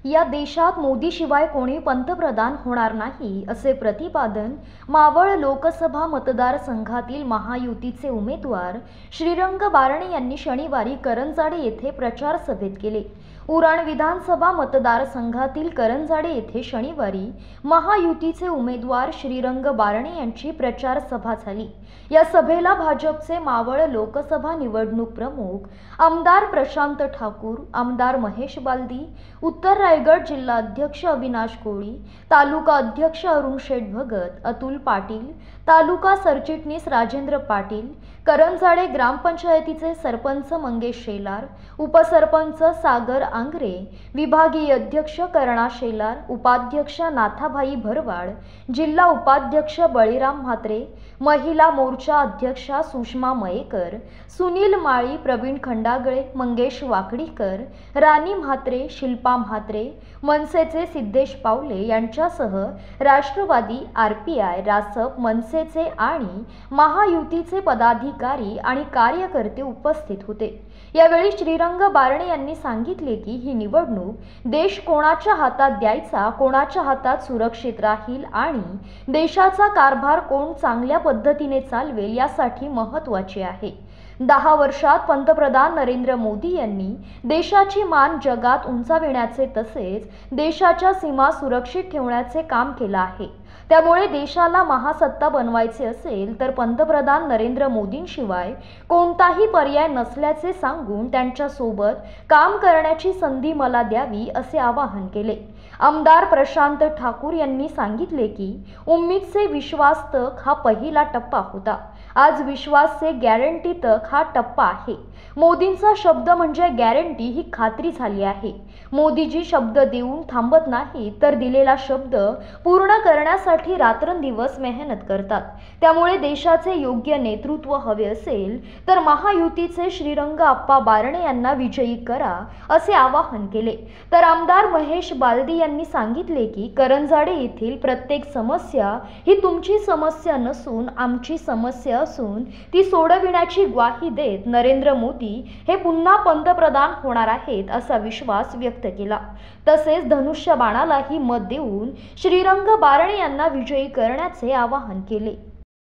या देशात मोदीशिवाय कोणी पंतप्रधान होणार नाही असे प्रतिपादन मावळ लोकसभा मतदारसंघातील महायुतीचे उमेदवार श्रीरंग बारणे यांनी शनिवारी करंजाडे येथे प्रचार सभेत केले। उरण विधानसभा मतदारसंघातील करंजाडे येथे शनिवारी महायुतीचे उमेदवार श्रीरंग बारणे यांची प्रचार सभा झाली। या सभेला भाजपचे मावळ लोकसभा निवडणूक प्रमुख आमदार प्रशांत ठाकूर, आमदार महेश बालदी, उत्तर रायगड जिल्हा अध्यक्ष अविनाश कोळी, तालुका अध्यक्ष अरुण शेठ भगत, अतुल पाटील, तालुका सरचिटणीस राजेंद्र पाटील, करंजाडे ग्रामपंचायतीचे सरपंच मंगेश शेलार, उपसरपंच सागर आंग्रे, विभागीय अध्यक्ष करणा शेलार, उपाध्यक्ष नाथाभाई भरवाड, जिल्हा उपाध्यक्ष बळीराम म्हात्रे, महिला मोर्चा अध्यक्षा सुषमा मयेकर, सुनील माळी, प्रवीण खंडागळे, मंगेश वाकडीकर, राणी म्हात्रे, शिल्पा म्हात्रे, मनसेचे सिद्धेश पावले यांच्यासह राष्ट्रवादी, आरपीआय, रासप, मनसेचे आणि महायुतीचे पदाधिकारी आणि कार्यकर्ते उपस्थित होते। यावेळी श्रीरंग बारणे यांनी सांगितले की ही निवडणूक देश कोणाच्या हातात द्यायचा, कोणाच्या हातात सुरक्षित राहील आणि देशाचा कारभार कोण चांगल्या पद्धतीने चालवेल यासाठी महत्त्वाची आहे। 10 वर्षात पंतप्रधान नरेंद्र मोदी यांनी देशाची मान जगात उंचाविण्याचे तसेच देशाच्या सीमा सुरक्षित ठेवण्याचे काम केले आहे। त्यामुळे देशाला महासत्ता बनवायचे असेल तर पंतप्रधान नरेंद्र मोदींशिवाय कोणताही पर्याय नसल्याचे सांगून त्यांच्या सोबत काम करण्याची संधी मला द्यावी असे आवाहन केले। आमदार प्रशांत ठाकूर यांनी सांगितले की उम्मीद से विश्वास तक हा पहिला टप्पा होता, आज विश्वास से गॅरंटी तक हा टप्पा आहे। मोदींचा शब्द म्हणजे गॅरंटी ही खात्री झाली आहे। मोदीजी शब्द देऊन थांबत नाही तर दिलेला शब्द पूर्ण करण्यासाठी रात्रंदिवस मेहनत करतात। त्यामुळे देशाचे योग्य नेतृत्व हवे असेल तर महायुतीचे श्रीरंग आप्पा बारणे यांना विजयी करा असे आवाहन केले। तर आमदार महेश बालदी यांनी सांगितले की करंजाडे येथील प्रत्येक समस्या ही तुमची समस्या नसून आमची समस्या असून ती सोडविण्याची ग्वाही देत नरेंद्र मोदी हे पुन्हा पंतप्रधान होणार आहेत असा विश्वास व्यक्त केला। तसेच धनुष्य बाणालाही मत देऊन श्रीरंग बारणे यांना विजयी करण्याचे आवाहन केले।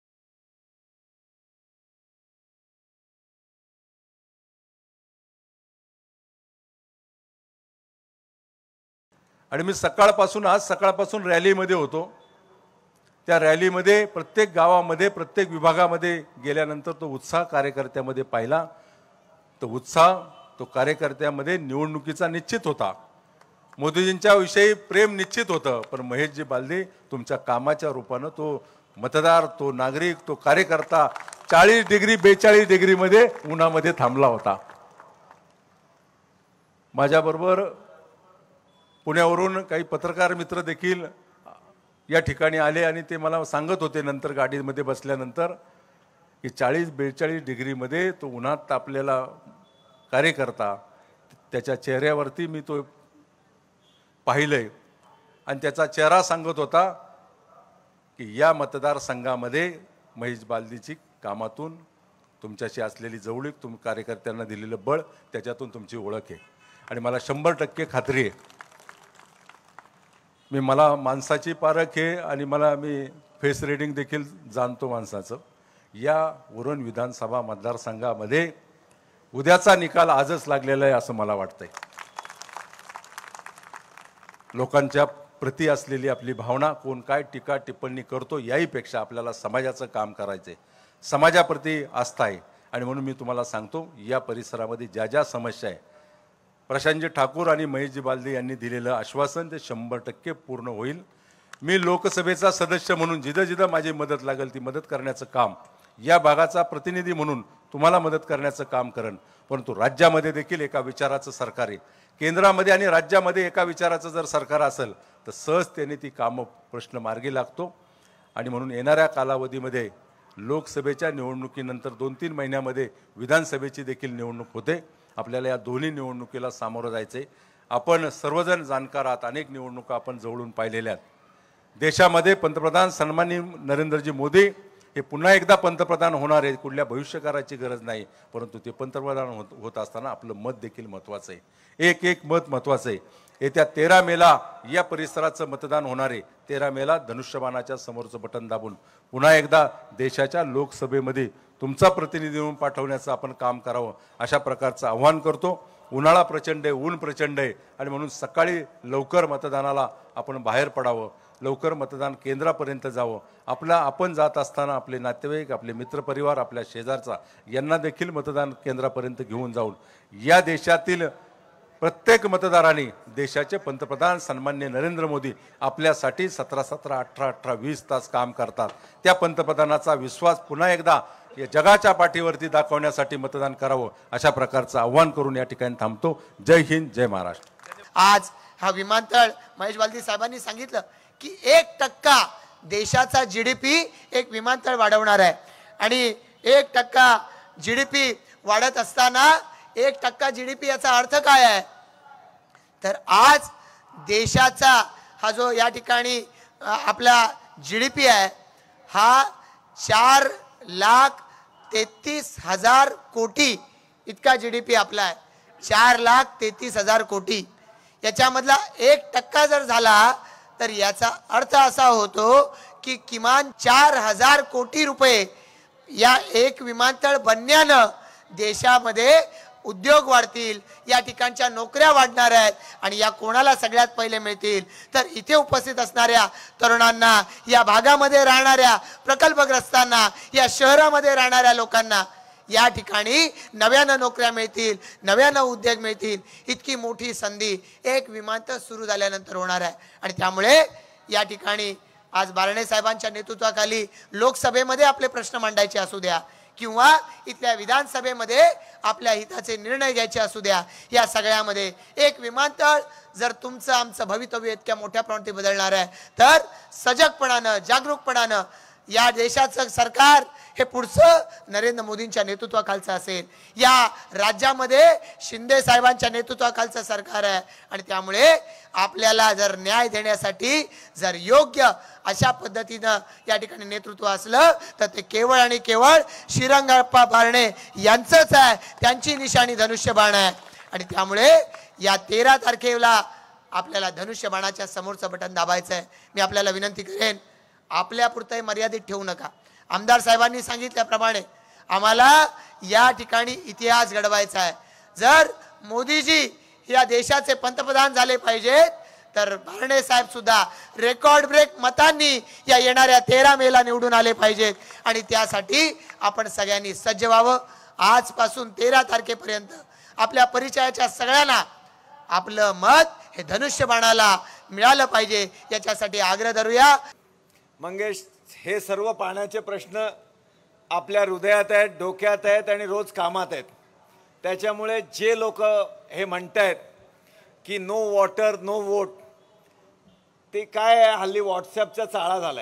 आणि मी आज सकाळपासून रॅलीमध्ये होतो। त्या रॅलीमध्ये प्रत्येक गावामध्ये, प्रत्येक विभागामध्ये गेल्यानंतर तो उत्साह कार्यकर्त्यामध्ये पाहिला। तो उत्साह तो कार्यकर्त्यामध्ये निवडणुकीचा निश्चित होता, मोदीजींच्या विषयी प्रेम निश्चित होतं। पण महेशजी बालदी तुमच्या कामाच्या रूपानं तो मतदार, तो नागरिक, तो कार्यकर्ता 40 डिग्री 42 डिग्रीमध्ये उन्हामध्ये थांबला होता। माझ्याबरोबर पुण्यावरून काही पत्रकार मित्र देखील या ठिकाणी आले आणि ते मला सांगत होते नंतर गाडीमध्ये बसल्यानंतर की 40-42 डिग्रीमध्ये तो उन्हात तापलेला कार्यकर्ता, त्याच्या चेहऱ्यावरती मी तो पाहिलंय आणि त्याचा चेहरा सांगत होता की या मतदारसंघामध्ये महेश बालदीची कामातून तुमच्याशी असलेली जवळीक, तुम्ही कार्यकर्त्यांना दिलेलं बळ, त्याच्यातून तुमची ओळख आहे। आणि मला 100% खात्री आहे, मला माणसाची पारख आहे आणि मी फेस रीडिंग देखील जाणतो माणसाचं। या उरण विधानसभा मतदारसंघामध्ये उद्याचा निकाल आजच लागलेला आहे असं मला वाटतंय। लोकांच्या प्रति असलेली आपली भावना, कोण काय टीका टिप्पणी करतो याहीपेक्षा आपल्याला समाजाचं काम करायचंय, समाजाप्रती आस्था आहे। आणि म्हणून मी तुम्हाला सांगतो, या परिसरामध्ये ज्या ज्या समस्या आहे, प्रशांतजी ठाकूर आणि महेशजी बालदी यांनी दिलेलं आश्वासन ते 100% पूर्ण होईल। मी लोकसभेचा सदस्य म्हणून जिथं जिथं माझी मदत लागेल ती मदत करण्याचं काम, या भागाचा प्रतिनिधी म्हणून तुम्हाला मदत करण्याचं काम करेन। परंतु राज्यामध्ये देखील एका विचाराचं सरकार आहे, केंद्रामध्ये आणि राज्यामध्ये एका विचाराचं जर सरकार असेल तर सहजतेने ती कामं प्रश्न मार्गी लागतो। आणि म्हणून येणाऱ्या कालावधीमध्ये लोकसभेच्या निवडणुकीनंतर 2-3 महिन्यामध्ये विधानसभेची देखील निवडणूक होते। आपल्याला या दोन्ही निवडणुकीला सामोरं जायचे। आपण सर्वजण जाणकार आहात, अनेक निवडणुका आपण जवळून पाहिलेल्या आहेत। देशामध्ये पंतप्रधान सन्माननीय नरेंद्रजी मोदी हे पुन्हा एकदा पंतप्रधान होणार आहे, कुठल्या भविष्यकाराची गरज नाही, परंतु ते पंतप्रधान होत असताना आपलं मत देखील महत्त्वाचं आहे, एक एक मत महत्त्वाचं आहे। येत्या 13 मेला या परिसराचं मतदान होणार आहे. 13 मेला धनुष्यबाणाच्या समोरचं बटन दाबून पुन्हा एकदा देशाच्या लोकसभेमध्ये तुमचा प्रतिनिधी म्हणून पाठवण्याचं आपण काम करावं, अशा प्रकारचं आव्हान करतो. उन्हाळा प्रचंड आहे, ऊन प्रचंड आहे आणि म्हणून सकाळी लवकर मतदानाला आपण बाहेर पडावं, लवकर मतदान केंद्रापर्यंत जावं. आपण जात असताना आपले नातेवाईक, आपले मित्रपरिवार, आपल्या शेजारचा यांना देखील मतदान केंद्रापर्यंत घेऊन जाऊन या देशातील प्रत्येक मतदारांनी देशाचे पंतप्रधान सन्माननीय नरेंद्र मोदी आपल्यासाठी 17-17, 18-18, 20 तास काम करतात. त्या पंतप्रधानाचा विश्वास पुन्हा एकदा या जगाच्या पाठीवरती दाखवण्यासाठी मतदान करावं, अशा प्रकारचं आव्हान करून या ठिकाणी थांबतो. जय हिंद, जय महाराष्ट्र. आज हा विमानतळ महेश बालदी साहेबांनी सांगितलं की 1% देशाचा GDP एक विमानतळ वाढवणार आहे आणि 1% GDP वाढत असताना 1% GDP याचा अर्थ काय आहे तर आज देशाचा हा जो या ठिकाणी आपला GDP आहे हा 4,33,000 कोटी इतका GDP आपला आहे. 4,33,000 कोटी. याच्यामधला 1% जर झाला तर याचा अर्थ असा होतो की किमान 4,000 कोटी रुपये या एक विमानतळ बनण्यानं देशामध्ये उद्योग वाढतील, या ठिकाणच्या नोकऱ्या वाढणार आहेत आणि या कोणाला सगळ्यात पहिले मिळतील तर इथे उपस्थित असणाऱ्या तरुणांना, या भागामध्ये राहणाऱ्या प्रकल्पग्रस्तांना, या शहरामध्ये राहणाऱ्या लोकांना या ठिकाणी नव्यानं नोकऱ्या मिळतील, नव्यानं उद्योग मिळतील. इतकी मोठी संधी एक विमानतळ सुरू झाल्यानंतर होणार आहे आणि त्यामुळे या ठिकाणी आज बारणे साहेबांच्या नेतृत्वाखाली लोकसभेमध्ये आपले प्रश्न मांडायचे असू द्या किंवा इथल्या विधानसभेमध्ये आपल्या हिताचे निर्णय घ्यायचे असू द्या, या सगळ्यामध्ये एक विमानतळ जर तुमचं आमचं भवितव्य इतक्या मोठ्या प्रमाणात बदलणार आहे तर सजगपणानं, जागरूकपणानं या देशाचं सरकार हे पुढचं नरेंद्र मोदींच्या नेतृत्वाखालचं असेल. या राज्यामध्ये शिंदे साहेबांच्या नेतृत्वाखालचं सरकार आहे आणि त्यामुळे आपल्याला जर न्याय देण्यासाठी जर योग्य अशा पद्धतीनं या ठिकाणी नेतृत्व असलं तर ते केवळ आणि केवळ श्रीरंगप्पा बारणे यांचंच आहे. त्यांची निशाणी धनुष्यबाण आहे आणि त्यामुळे या 13 तारखेला आपल्याला धनुष्यबाणाच्या समोरचं बटन दाबायचं आहे. मी आपल्याला विनंती करेन, आपल्यापुरतं मर्यादित ठेवू नका. आमदार साहेबांनी सांगितल्याप्रमाणे आम्हाला या ठिकाणी इतिहास घडवायचा आहे. जर मोदीजी या देशाचे पंतप्रधान झाले पाहिजेत तर बारणे साहेब सुद्धा रेकॉर्ड ब्रेक मतांनी या येणाऱ्या 13 मेला निवडून आले पाहिजेत आणि त्यासाठी आपण सगळ्यांनी सज्ज व्हावं. आजपासून 13 तारखेपर्यंत आपल्या परिचयाच्या सगळ्यांना आपलं मत हे धनुष्यबाणाला मिळालं पाहिजे, याच्यासाठी आग्रह धरूया. मंगेश, हे सर्व पाण्याचे प्रश्न आपल्या हृदयात आहेत, डोक्यात आहेत आणि रोज कामात आहेत. त्याच्यामुळे जे लोक हे म्हणतायत की नो वॉटर नो वोट, ते काय आहे, हल्ली व्हॉट्सॲपचा चाळा झालाय.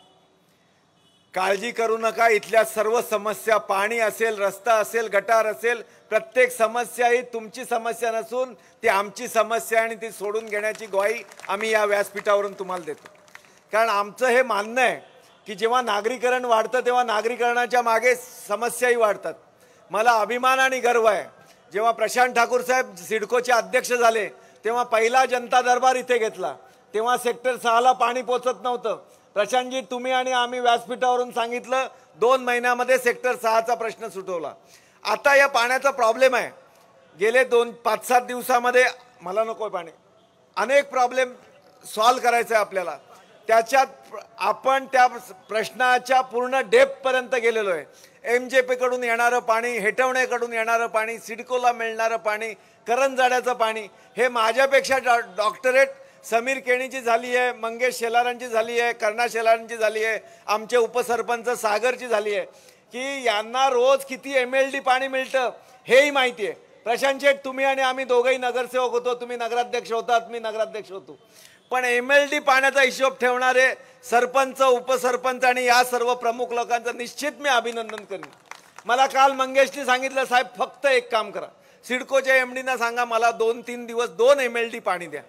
काळजी करू नका, इथल्या सर्व समस्या, पाणी असेल, रस्ता असेल, गटार असेल, प्रत्येक समस्या ही तुमची समस्या नसून ती आमची समस्या आणि ती सोडून घेण्याची ग्वाही आम्ही या व्यासपीठावरून तुम्हाला देतो. कारण आमचं हे मानणं आहे की जेव्हा नागरीकरण वाढतं तेव्हा नागरीकरणाच्या मागे समस्याही वाढतात. मला अभिमान आणि गर्व आहे, जेव्हा प्रशांत ठाकूर साहेब सिडकोचे अध्यक्ष झाले तेव्हा पहिला जनता दरबार इथे घेतला, तेव्हा सेक्टर 6ला पाणी पोचत नव्हतं. प्रशांतजी, तुम्ही आणि आम्ही व्यासपीठावरून सांगितलं, 2 महिन्यामध्ये सेक्टर 6चा प्रश्न सुटवला. आता या पाण्याचा प्रॉब्लेम आहे, गेले 5-7 दिवसामध्ये मला नको पाणी, अनेक प्रॉब्लेम सॉल्व्ह करायचं आहे आपल्याला. त्याच्यात आपण त्या प्रश्नाच्या पूर्ण डेप्थपर्यंत गेलेलो आहे. MJP कडून येणारं पाणी, हेटवणेकडून येणारं पाणी, सिडकोला मिळणारं पाणी, करंजाड्याचं पाणी, हे माझ्यापेक्षा डॉक्टरेट समीर केणीची झाली आहे, मंगेश शेलारांची झाली आहे, कर्णा शेलारांची झाली आहे, आमचे उपसरपंच सागरची झाली आहे की यांना रोज किती MLD पाणी मिळतं हेही माहिती आहे. प्रशांत शेठ, तुम्ही आणि आम्ही दोघंही नगरसेवक होतो, तुम्ही नगराध्यक्ष होतात, मी नगराध्यक्ष होतो, पण MLD पाण्याचा हिशोब ठेवणारे सरपंच, उपसरपंच आणि या सर्व प्रमुख लोकांचं निश्चित मी अभिनंदन करेन. मला काल मंगेशनी सांगितलं, साहेब फक्त एक काम करा, सिडकोच्या MDना सांगा मला 2-3 दिवस 2 MLD पाणी द्या.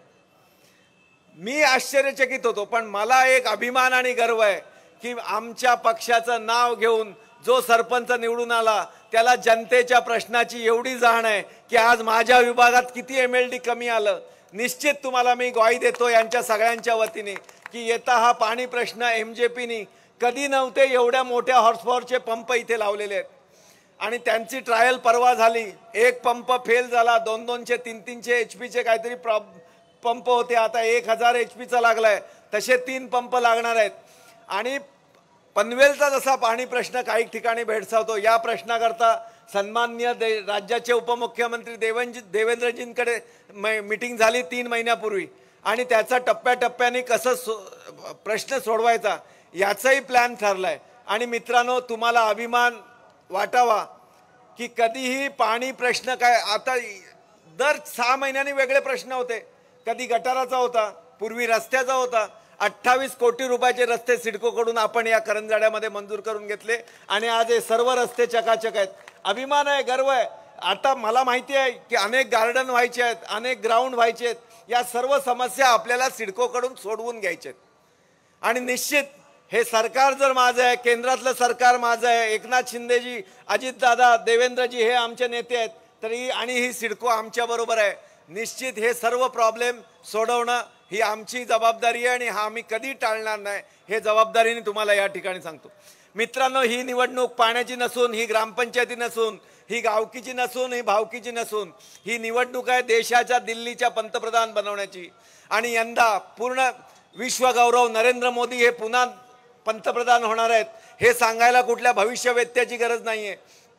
मी आश्चर्यचकित होतो, पण मला एक अभिमान आणि गर्व आहे की आमच्या पक्षाचं नाव घेऊन जो सरपंच निवडून आला त्याला जनतेच्या प्रश्नाची एवढी जाण आहे की आज माझ्या विभागात किती MLD कमी आलं, निश्चित तुम्हाला मी ग्वाही देतो यांच्या सगळ्यांच्या वतीने की येता हा पाणी प्रश्न MJPनी कधी नव्हते एवढ्या मोठ्या हॉर्सपॉवरचे पंप इथे लावलेले आहेत आणि त्यांची ट्रायल परवा झाली. एक पंप फेल झाला. 200-200 300 HPचे काहीतरी पंप होते. आता 1000 HPचा लागलाय. तसे 3 पंप लागणार आहेत. आणि पनवेलचा जसा पाणी प्रश्न काही ठिकाणी भेडसावतो, या प्रश्नाकरता सन्माननीय राज्याचे उपमुख्यमंत्री देवेंद्रजींकडे मीटिंग झाली 3 महिन्यापूर्वी आणि त्याचा टप्प्याटप्प्याने कसं प्रश्न सोडवायचा याचाही प्लॅन ठरलाय. आणि मित्रांनो, तुम्हाला अभिमान वाटावा की कधीही पाणी प्रश्न काय, आता दर 6 महिन्यांनी वेगळे प्रश्न होते. कधी गटाराचा होता, पूर्वी रस्त्याचा होता. 28 कोटी रुपयाचे रस्ते सिडकोकडून आपण या करंजाड्यामध्ये मंजूर करून घेतले आणि आज हे सर्व रस्ते चकाचक आहेत. अभिमान आहे, गर्व आहे. आता मला माहिती आहे की अनेक गार्डन व्हायचे आहेत, अनेक ग्राउंड व्हायचे आहेत. या सर्व समस्या आपल्याला सिडकोकडून सोडवून घ्यायच्या आहेत. आणि निश्चित हे सरकार जर माझं आहे, केंद्रातलं सरकार माझं आहे, एकनाथ शिंदेजी, अजितदादा, देवेंद्रजी हे आमचे नेते आहेत, तरी आणि ही सिडको आमच्याबरोबर आहे. निश्चित हे सर्व प्रॉब्लेम सोडवणं ही आमची जबाबदारी आहे आणि हा आम्ही कधी टाळणार नाही, हे जबाबदारीने तुम्हाला या ठिकाणी सांगतो. मित्रांनो, ही निवडणूक पाण्याची नसून, ही ग्रामपंचायती नसून, ही गावकीची नसून, ही भावकीची नसून, ही निवडणूक आहे देशाच्या दिल्लीच्या पंतप्रधान बनवण्याची. आणि यंदा पूर्ण विश्वगौरव नरेंद्र मोदी हे पुन्हा पंतप्रधान होणार आहेत हे सांगायला कुठल्या भविष्यवेत्त्याची गरज नाहीये.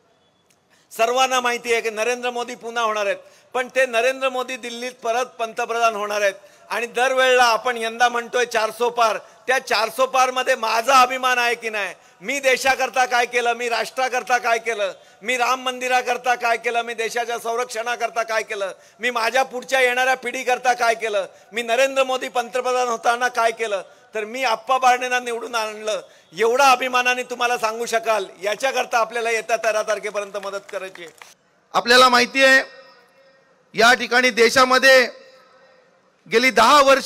सर्वांना माहिती आहे की नरेंद्र मोदी पुन्हा होणार आहेत, पण ते नरेंद्र मोदी दिल्लीत परत पंतप्रधान होणार आहेत. आणि दरवेळेला आपण यंदा म्हणतोय 400 पार, त्या 400 पार मध्ये माझा अभिमान आहे की नाही? मी देशाकरता काय केलं, मी राष्ट्राकरता काय केलं, मी राम मंदिराकरता काय केलं, मी देशाच्या संरक्षणाकरता काय केलं, मी माझ्या पुढच्या येणाऱ्या पिढीकरता काय केलं, मी नरेंद्र मोदी पंतप्रधान होताना काय केलं, तर मी आप्पा बारडेंना निवडून आणलं, एवढा अभिमानाने तुम्हाला सांगू शकाल. याच्याकरता आपल्याला येत्या 13 तारखेपर्यंत मदत करायची. आपल्याला माहिती आहे या ठिकाणी देशामध्ये गेली 10 वर्ष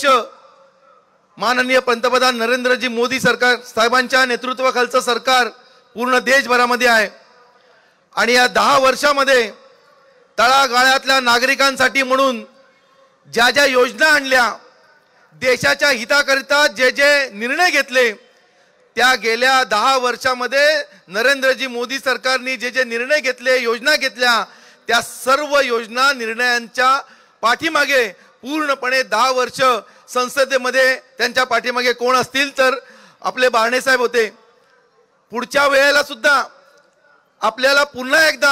माननीय पंतप्रधान नरेंद्रजी मोदी सरकार साहेबांच्या नेतृत्वाखालचं सरकार पूर्ण देशभरामध्ये आहे. आणि या 10 वर्षामध्ये तळागाळातल्या नागरिकांसाठी म्हणून ज्या ज्या योजना आणल्या, देशाच्या हिताकरिता जे जे निर्णय घेतले, त्या गेल्या 10 वर्षामध्ये नरेंद्रजी मोदी सरकारने जे जे निर्णय घेतले, योजना घेतल्या, त्या सर्व योजना निर्णयांच्या पाठीमागे पूर्णपणे 10 वर्ष संसदेमध्ये त्यांच्या पाठीमागे कोण असतील तर आपले बारणे साहेब होते. पुढच्या वेळेला सुद्धा आपल्याला पुन्हा एकदा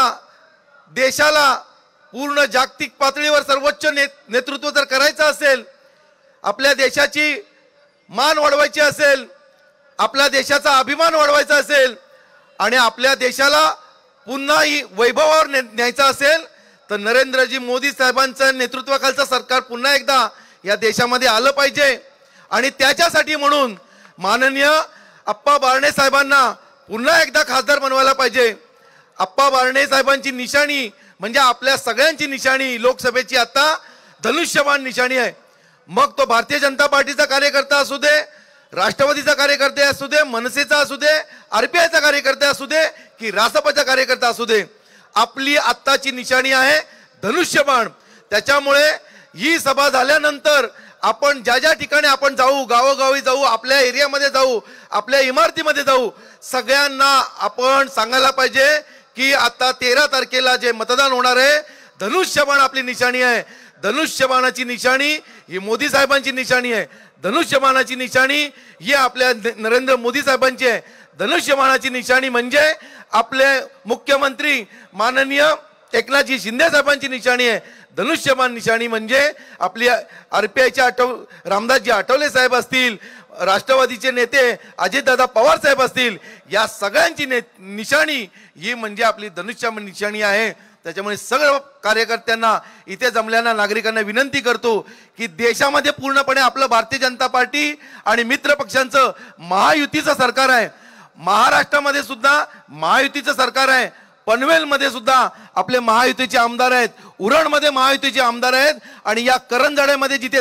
देशाला पूर्ण जागतिक पातळीवर सर्वोच्च नेतृत्व जर करायचं असेल, आपल्या देशाची मान वाढवायची असेल, आपल्या देशाचा अभिमान वाढवायचा असेल आणि आपल्या देशाला पुन्हा वैभवावर न्यायचा असेल, तर नरेंद्रजी मोदी साहेबांचं नेतृत्वाखालचं सरकार पुन्हा एकदा या देशामध्ये आलं पाहिजे. आणि त्याच्यासाठी म्हणून माननीय आप्पा बारणे साहेबांना पुन्हा एकदा खासदार बनवायला पाहिजे. आप्पा बारणे साहेबांची निशाणी म्हणजे आपल्या सगळ्यांची निशाणी लोकसभेची आता धनुष्यबाण निशाणी आहे. मग तो भारतीय जनता पार्टीचा कार्यकर्ता असू दे, राष्ट्रवादीचा कार्यकर्ते असू दे, मनसेचा असू दे, RPIचा कार्यकर्ता असू दे की रासपचा कार्यकर्ता असू दे, आपली आत्ताची निशाणी आहे धनुष्यबाण. त्याच्यामुळे ही सभा झाल्यानंतर आपण ज्या ज्या ठिकाणी आपण जाऊ, गावोगावी जाऊ, आपल्या एरियामध्ये जाऊ, आपल्या इमारतीमध्ये जाऊ, सगळ्यांना आपण सांगायला पाहिजे की आता 13 तारखेला जे मतदान होणार आहे, धनुष्यबाण आपली निशाणी आहे. धनुष्यबाणाची निशाणी ही मोदी साहेबांची निशाणी आहे. धनुष्यबाणाची निशाणी ही आपल्या नरेंद्र मोदी साहेबांची आहे. धनुष्यबाणाची निशाणी म्हणजे आपले मुख्यमंत्री माननीय एकनाथजी शिंदे साहेबांची निशाणी आहे. धनुष्यबाण निशाणी म्हणजे आपली RPIचे रामदासजी आठवले साहेब असतील, राष्ट्रवादीचे नेते अजितदादा पवार साहेब असतील, या सगळ्यांची निशाणी ही म्हणजे आपली धनुष्यबाण निशाणी आहे. त्याच्यामुळे सगळं कार्यकर्त्यांना, इथे जमलेल्या नागरिकांना विनंती करतो की देशामध्ये पूर्णपणे आपलं भारतीय जनता पार्टी आणि मित्र पक्षांचं महायुतीचं सरकार आहे. महाराष्ट्रामध्ये सुद्धा महायुतीचं सरकार आहे. पनवेलमध्ये सुद्धा आपले महायुतीचे आमदार आहेत, उरणमध्ये महायुतीचे आमदार आहेत आणि या करंजाड्यामध्ये जिथे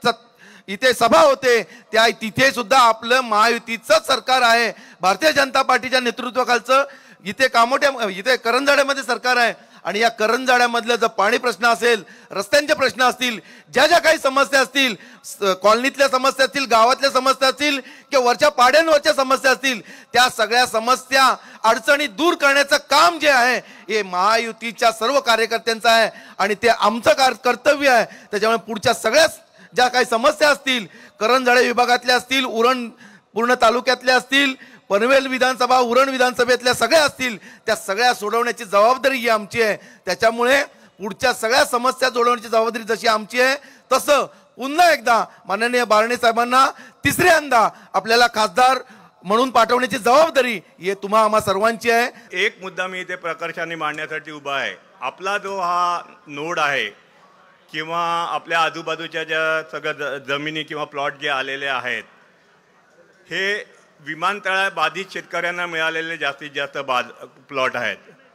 इथे सभा होते त्या तिथे सुद्धा आपलं महायुतीचं सरकार आहे. भारतीय जनता पार्टीच्या नेतृत्वाखालचं इथे करंजाड्यामध्ये सरकार आहे. आणि या करंजाड्यामधलं जर पाणी प्रश्न असेल, रस्त्यांचे प्रश्न असतील, ज्या ज्या काही समस्या असतील, कॉलनीतल्या समस्या असतील, गावातल्या समस्या असतील किंवा वरच्या पाड्यांवरच्या समस्या असतील, त्या सगळ्या समस्या अडचणी दूर करण्याचं काम जे आहे हे महायुतीच्या सर्व कार्यकर्त्यांचं आहे आणि ते आमचं कर्तव्य आहे. त्याच्यामुळे पुढच्या सगळ्याच ज्या काही समस्या असतील, करंजाडे विभागातल्या असतील, उरण पूर्ण तालुक्यातल्या असतील, पनवेल विधानसभा, उरण विधानसभेतल्या सगळ्या असतील, त्या सगळ्या सोडवण्याची जबाबदारी ही आमची आहे. त्याच्यामुळे पुढच्या सगळ्या समस्या सोडवण्याची जबाबदारी जशी आमची आहे, तसं पुन्हा एकदा माननीय बारणे साहेबांना तिसऱ्यांदा आपल्याला खासदार म्हणून पाठवण्याची जबाबदारी ही तुम्हा आम्हा सर्वांची आहे. एक मुद्दा मी इथे प्रकर्षाने मांडण्यासाठी उभा आहे. आपला जो हा नोड आहे किंवा आपल्या आजूबाजूच्या ज्या सगळ्या जमिनी किंवा प्लॉट जे आलेले आहेत, हे विमानतळा बाधित शेतकऱ्यांना मिळालेले जास्तीत जास्त प्लॉट आहेत.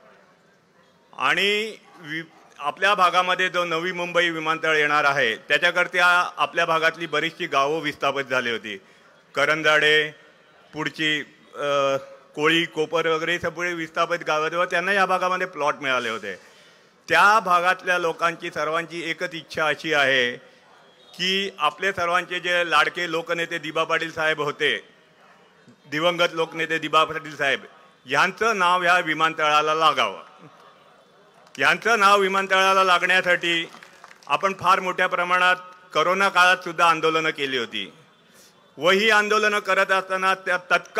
आणि आपल्या भागामध्ये जो नवी मुंबई विमानतळ येणार आहे त्याच्याकरता आपल्या भागातली बरीचशी गावं विस्थापित झाली होती. करंजाडे, पुढची कोळी, कोपर वगैरे सगळे विस्थापित गावं व त्यांना या भागामध्ये प्लॉट मिळाले होते. त्या भागातल्या लोकांची सर्वांची एकच इच्छा अशी आहे की आपले सर्वांचे जे लाडके लोकनेते दिबा पाटील साहेब होते, दिवंगत लोकनेते दिबा पाटील साहेब, यांचं नाव ह्या विमानतळाला लागावं. यांचं नाव विमानतळाला लागण्यासाठी आपण फार मोठ्या प्रमाणात करोना काळात सुद्धा आंदोलनं केली होती व ही आंदोलनं करत असताना त्या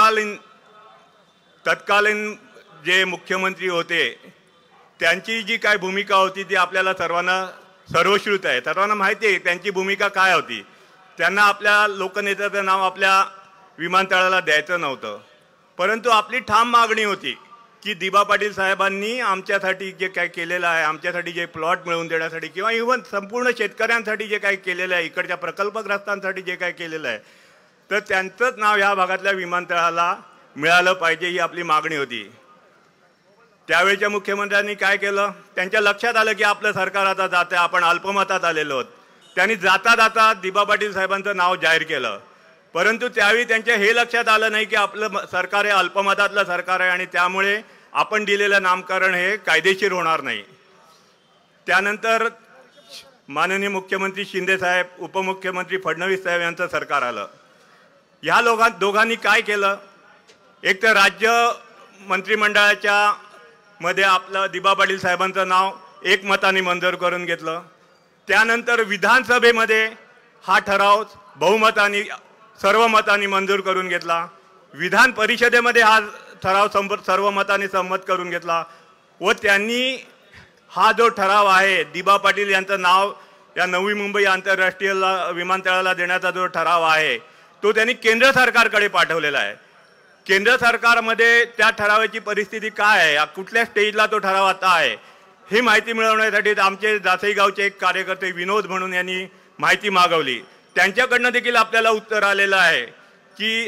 तत्कालीन जे मुख्यमंत्री होते त्यांची जी काय भूमिका होती ती आपल्याला सर्वांना सर्वश्रुत आहे. सर्वांना माहिती आहे त्यांची भूमिका काय होती. त्यांना आपल्या लोकनेत्याचं नाव आपल्या विमानतळाला द्यायचं नव्हतं, परंतु आपली ठाम मागणी होती की दिबा पाटील साहेबांनी आमच्यासाठी जे काय केलेलं आहे, आमच्यासाठी जे प्लॉट मिळवून देण्यासाठी किंवा इव्हन संपूर्ण शेतकऱ्यांसाठी जे काही केलेलं आहे, इकडच्या प्रकल्पग्रस्तांसाठी जे काय केलेलं आहे, तर त्यांचंच नाव ह्या भागातल्या विमानतळाला मिळालं पाहिजे ही आपली मागणी होती. त्यावेळच्या मुख्यमंत्र्यांनी काय केलं, त्यांच्या लक्षात आलं की आपलं सरकार आता जाते, आपण अल्पमतात आलेलो आहोत. त्यांनी जाता जाता दिबा पाटील साहेबांचं नाव जाहीर केलं. परंतु त्यावेळी त्यांच्या हे लक्षात आलं नाही की आपलं सरकार हे अल्पमतातलं सरकार आहे आणि त्यामुळे आपण दिलेलं नामकरण हे कायदेशीर होणार नाही. त्यानंतर माननीय मुख्यमंत्री शिंदे साहेब, उपमुख्यमंत्री फडणवीस साहेब यांचं सरकार आलं. ह्या दोघांनी काय केलं, एक तर राज्य मंत्रिमंडळाच्या मध्ये आपलं दिबा पाटील साहेबांचं नाव एकमताने मंजूर करून घेतलं. त्यानंतर विधानसभेमध्ये हा ठराव बहुमताने सर्व मतांनी मंजूर करून घेतला. विधान परिषदेमध्ये हा ठराव सर्व मतांनी संमत करून घेतला व त्यांनी हा जो ठराव आहे दिबा पाटील यांचं नाव या नवी मुंबई आंतरराष्ट्रीय विमानतळाला देण्याचा जो ठराव आहे तो त्यांनी केंद्र सरकारकडे पाठवलेला आहे. केंद्र सरकारमध्ये त्या ठरावाची परिस्थिती काय आहे, कुठल्या स्टेजला तो ठराव आता आहे, ही माहिती मिळवण्यासाठी आमचे जासई गावचे एक कार्यकर्ते विनोद म्हणून यांनी माहिती मागवली. त्यांच्याकडनं देखील आपल्याला उत्तर आलेलं आहे की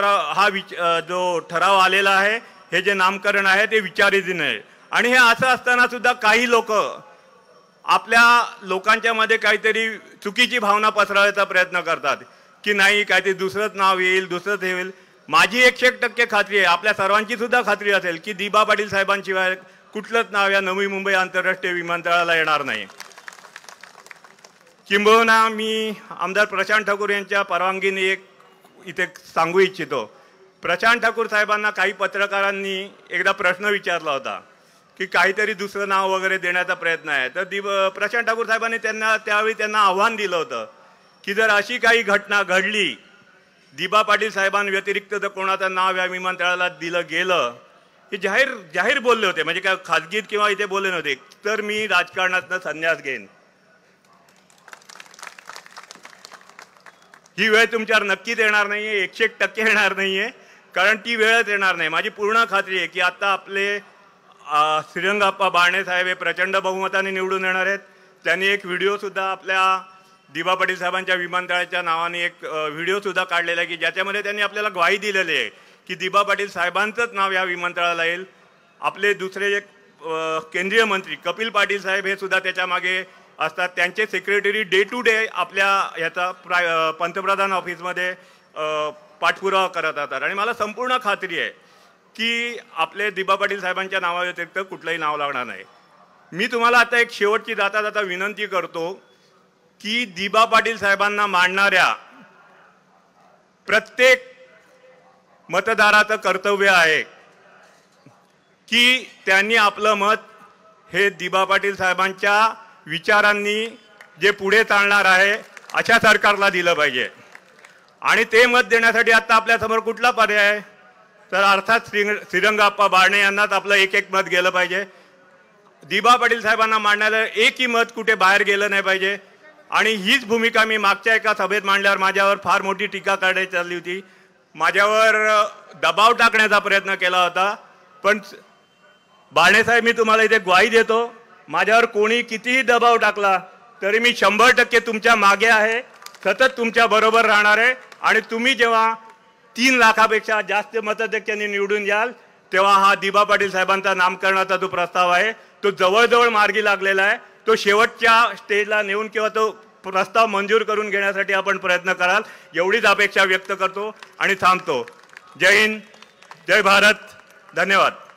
जो ठराव आलेला आहे हे जे नामकरण आहे ते विचाराधीन आहे. आणि हे असं असताना सुद्धा काही लोक आपल्या लोकांच्या मध्ये काहीतरी चुकीची भावना पसरवायचा प्रयत्न करतात की नाही काहीतरी दुसरंच नाव येईल, दुसरंच हे होईल. माझी 100% खात्री आहे, आपल्या सर्वांची सुद्धा खात्री असेल की दिबा पाटील साहेबांशिवाय कुठलंच नाव या नवी मुंबई आंतरराष्ट्रीय विमानतळाला येणार नाही. किंबहुना मी आमदार प्रशांत ठाकूर यांच्या परवानगीने एक इथे सांगू इच्छितो. प्रशांत ठाकूर साहेबांना काही पत्रकारांनी एकदा प्रश्न विचारला होता की काहीतरी दुसरं नाव वगैरे देण्याचा प्रयत्न आहे. तर प्रशांत ठाकूर साहेबांनी त्यावेळी त्यांना आव्हान दिलं होतं की जर अशी काही घटना घडली, दिबा पाटील साहेबांव्यतिरिक्त जर कोणाचं नाव या विमानतळाला दिलं गेलं, हे जाहीर बोलले होते, म्हणजे काय खाजगीत किंवा इथे बोलले नव्हते, तर मी राजकारणातनं संन्यास घेईन. ही वेळ तुमच्यावर नक्कीच येणार नाहीये, 100% येणार नाहीये, कारण ती वेळच येणार नाही. माझी पूर्ण खात्री आहे की आता आपले श्रीरंगाप्पा बारणे साहेब हे प्रचंड बहुमताने निवडून येणार आहेत. त्यांनी एक व्हिडिओ सुद्धा आपल्या दिबा पाटील साहेबांच्या विमानतळाच्या नावाने एक व्हिडिओ सुद्धा काढलेला आहे की ज्याच्यामध्ये त्यांनी आपल्याला ग्वाही दिलेली आहे की दिबा पाटील साहेबांचंच नाव या विमानतळाला येईल. आपले दुसरे एक केंद्रीय मंत्री कपिल पाटील साहेब हे सुद्धा त्याच्या मागे असतात. त्यांचे सेक्रेटरी डे टू डे आपल्या ह्याचा पंतप्रधान ऑफिसमध्ये पाठपुरावा करत असतात. आणि मला संपूर्ण खात्री आहे की आपले दिबा पाटील साहेबांच्या नावाव्यतिरिक्त कुठलंही नाव लागणार नाही. मी तुम्हाला आता एक शेवटची जाता जाता विनंती करतो की दिबा पाटील साहेबांना मानणाऱ्या प्रत्येक मतदाराचं कर्तव्य आहे की त्यांनी आपलं मत हे दिबा पाटील साहेबांच्या विचारांनी जे पुढे चालणार आहे अशा सरकारला दिलं पाहिजे. आणि ते मत देण्यासाठी आता आपल्यासमोर कुठला पर्याय आहे? तर अर्थात श्रीरंगाप्पा बारणे यांनाच आपलं एक एक मत गेलं पाहिजे. दिबा पाटील साहेबांना मांडण्याला एकही मत कुठे बाहेर गेलं नाही पाहिजे. आणि हीच भूमिका मी मागच्या एका सभेत मांडल्यावर माझ्यावर फार मोठी टीका करण्यात आली होती. माझ्यावर दबाव टाकण्याचा प्रयत्न केला होता. पण बारणे साहेब, मी तुम्हाला इथे ग्वाही देतो, माझ्यावर कोणी कितीही दबाव टाकला तरी मी 100% तुमच्या मागे आहे, सतत तुमच्या बरोबर राहणार आहे. आणि तुम्ही जेव्हा 3 लाखापेक्षा जास्त मताधिक्याने निवडून याल तेव्हा हा दिबा पाटील साहेबांचा नामकरणाचा जो प्रस्ताव आहे तो जवळजवळ मार्गी लागलेला आहे. तो शेवटच्या स्टेजला नेऊन किंवा तो प्रस्ताव मंजूर करून घेण्यासाठी आपण प्रयत्न कराल एवढीच अपेक्षा व्यक्त करतो आणि थांबतो. जय हिंद, जय भारत, धन्यवाद.